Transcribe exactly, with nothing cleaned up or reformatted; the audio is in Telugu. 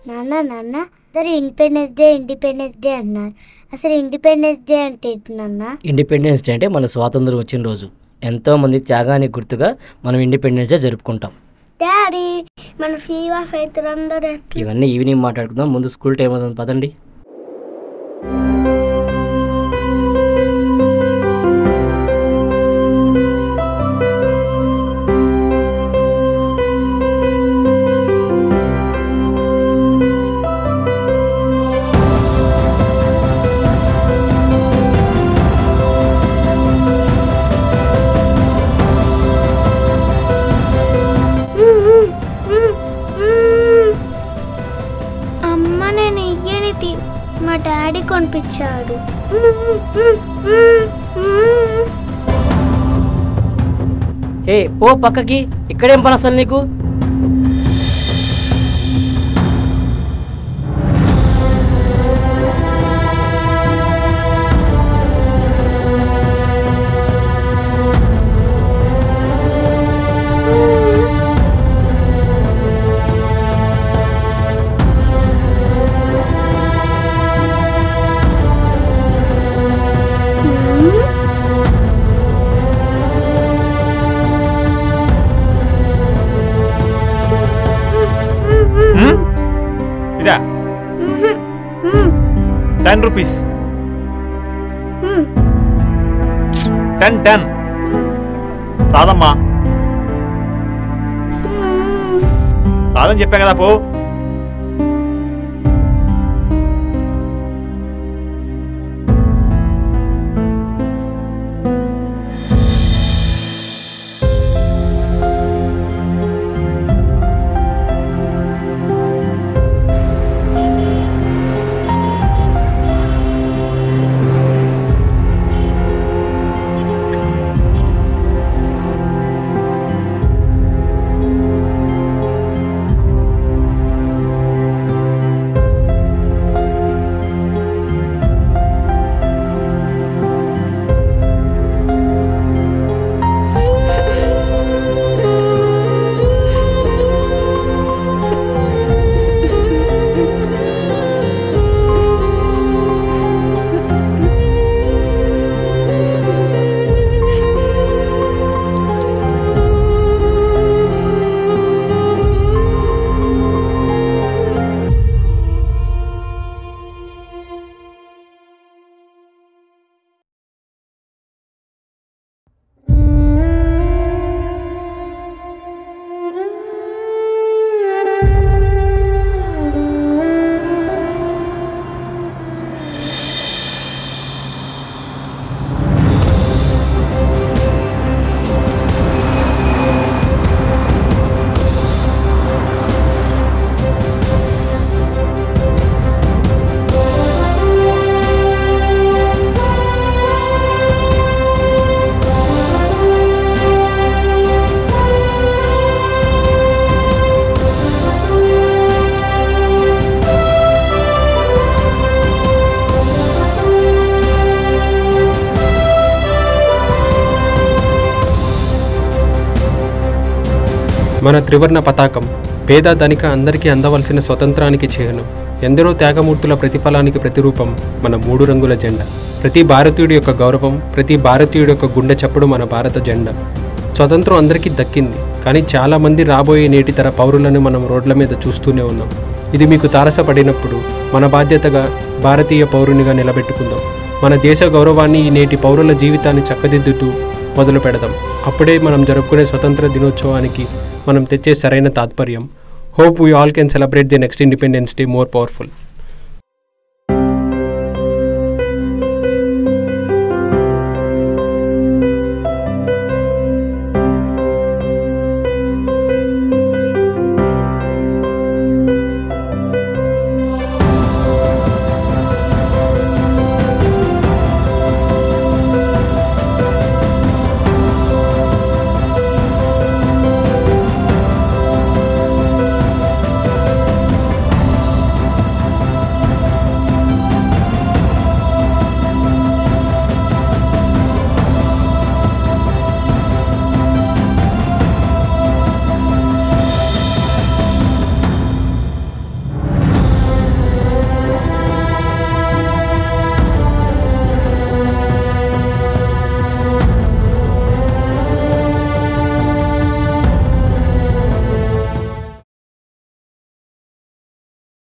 నాన్న నాన్న అందరూ ఇండిపెండెన్స్ డే ఇండిపెండెన్స్ డే అన్నారు. అసలు ఇండిపెండెన్స్ డే అంటే ఏంటి నాన్న? ఇండిపెండెన్స్ డే అంటే మన స్వాతంత్రం వచ్చిన రోజు. ఎంతో మంది త్యాగానికి గుర్తుగా మనం ఇండిపెండెన్స్ డే జరుపుకుంటాం. డాడీ మన ఫీవా ఫైత్ అందరూ ఇవన్నీ ఈవినింగ్ మాట్లాడుకుందాం. ముందు స్కూల్ టైం అవుతుంది, పదండి. మా డాడీ కొనిపించాడు. ఏ పో పక్కకి, ఇక్కడేం పని అసలు నీకు? టెన్ రూపీస్ టెన్ టెన్ రాదమ్మా, రాదని చెప్పా కదా. పో. మన త్రివర్ణ పతాకం పేద ధనిక అందరికీ అందవలసిన స్వతంత్రానికి చిహ్నం. ఎందరో త్యాగమూర్తుల ప్రతిఫలానికి ప్రతిరూపం మన మూడు రంగుల జెండా. ప్రతి భారతీయుడి యొక్క గౌరవం, ప్రతి భారతీయుడి యొక్క గుండె చప్పుడు మన భారత జెండా. స్వతంత్రం అందరికీ దక్కింది, కానీ చాలామంది రాబోయే నేటి తర పౌరులను మనం రోడ్ల మీద చూస్తూనే ఉన్నాం. ఇది మీకు తారసపడినప్పుడు మన బాధ్యతగా భారతీయ పౌరునిగా నిలబెట్టుకుందాం. మన దేశ గౌరవాన్ని ఈ నేటి పౌరుల జీవితాన్ని చక్కదిద్దుతూ మొదలు పెడదాం. అప్పుడే మనం జరుపుకునే స్వతంత్ర దినోత్సవానికి మనం తెచ్చే సరైన తాత్పర్యం. Hope we all can celebrate the next Independence Day more powerful.